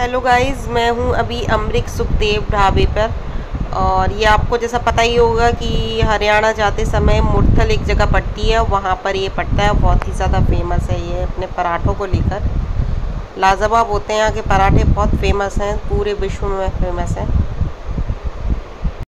Hello guys, मैं हूँ अभी अमृत सुखदेव ढाबे पर। और ये आपको जैसा पता ही होगा कि हरियाणा जाते समय मुरथल एक जगह पड़ती है, वहाँ पर ये पड़ता है। बहुत ही ज़्यादा फेमस है ये अपने पराठों को लेकर। लाजवाब होते हैं यहाँ के पराठे, बहुत फेमस हैं, पूरे विश्व में फेमस हैं।